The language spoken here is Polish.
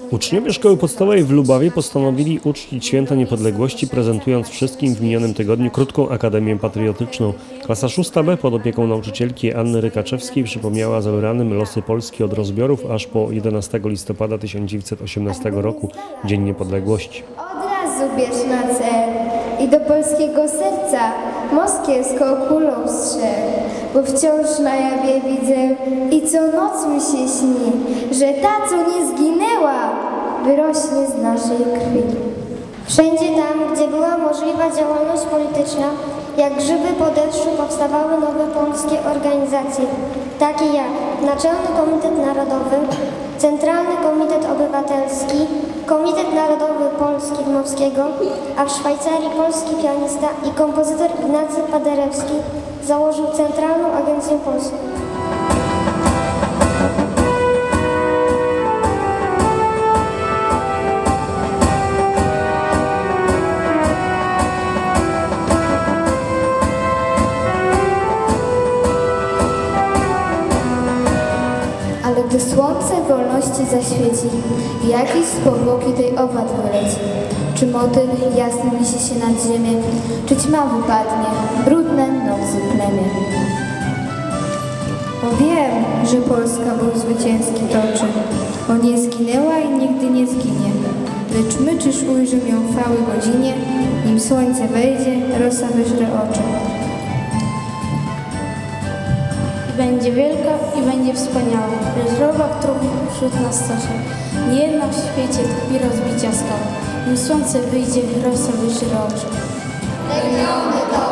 Uczniowie Szkoły Podstawowej w Lubawie postanowili uczcić Święto Niepodległości, prezentując wszystkim w minionym tygodniu krótką akademię patriotyczną. Klasa 6B pod opieką nauczycielki Anny Rykaczewskiej przypomniała zabranym losy Polski od rozbiorów aż po 11 listopada 1918 roku, Dzień Niepodległości. Od razu bierz na cel i do polskiego serca moskiewską kulą strzel, bo wciąż na jawie widzę i co noc mi się śni, że ta, co nie zginęła, wyrośnie z naszej krwi. Wszędzie tam, gdzie była możliwa działalność polityczna, jak grzyby po deszczu powstawały nowe polskie organizacje, takie jak Naczelny Komitet Narodowy, Centralny Komitet Obywatelski, Komitet Narodowy Polski Dmowskiego, a w Szwajcarii polski pianista i kompozytor Ignacy Paderewski założył Centralną Agencję Polską. Ale gdy słońce wolności zaświeci, jakiś z powłoki tej owad wyleci. Czy motyl jasny niesie się nad ziemię, czy ćma wypadnie, brudne nocy plemię. O wiem, że Polska był zwycięski toczy, bo nie zginęła i nigdy nie zginie. Lecz my czyż ujrzymy ją w chwały godzinie, nim słońce wejdzie, rosa wyżre oczy. Będzie wielka i będzie wspaniała, lecz robak trupów wśród nas stoczy. Nie jedna w świecie tkwi rozbicia skał, nim słońce wyjdzie, rosa wyżre oczy. Legiony to